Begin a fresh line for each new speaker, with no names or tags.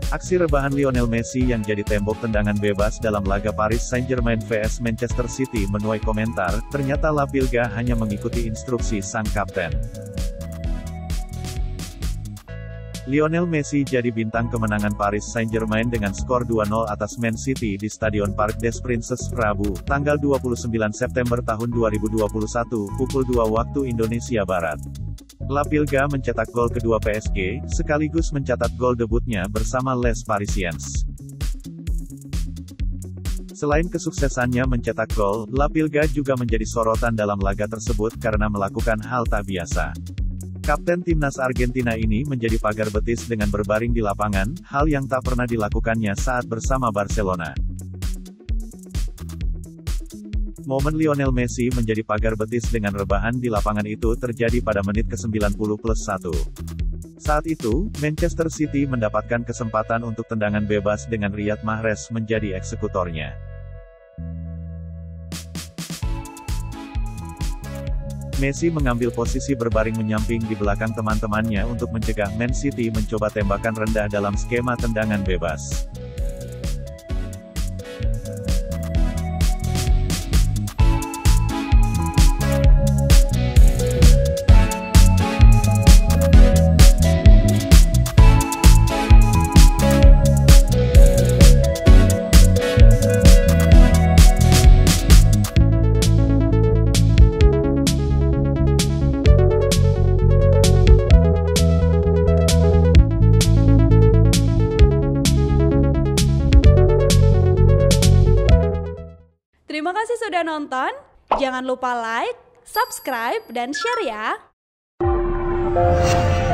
Aksi rebahan Lionel Messi yang jadi tembok tendangan bebas dalam laga Paris Saint-Germain vs Manchester City menuai komentar, ternyata La Pilga hanya mengikuti instruksi sang kapten. Lionel Messi jadi bintang kemenangan Paris Saint-Germain dengan skor 2-0 atas Man City di Stadion Parc des Princes Rabu, tanggal 29 September tahun 2021, pukul 2 waktu Indonesia Barat. La Pilga mencetak gol kedua PSG, sekaligus mencatat gol debutnya bersama Les Parisiens. Selain kesuksesannya mencetak gol, La Pilga juga menjadi sorotan dalam laga tersebut karena melakukan hal tak biasa. Kapten timnas Argentina ini menjadi pagar betis dengan berbaring di lapangan, hal yang tak pernah dilakukannya saat bersama Barcelona. Momen Lionel Messi menjadi pagar betis dengan rebahan di lapangan itu terjadi pada menit ke-90+1. Saat itu, Manchester City mendapatkan kesempatan untuk tendangan bebas dengan Riyad Mahrez menjadi eksekutornya. Messi mengambil posisi berbaring menyamping di belakang teman-temannya untuk mencegah Man City mencoba tembakan rendah dalam skema tendangan bebas.
Terima kasih sudah nonton, jangan lupa like, subscribe, dan share ya!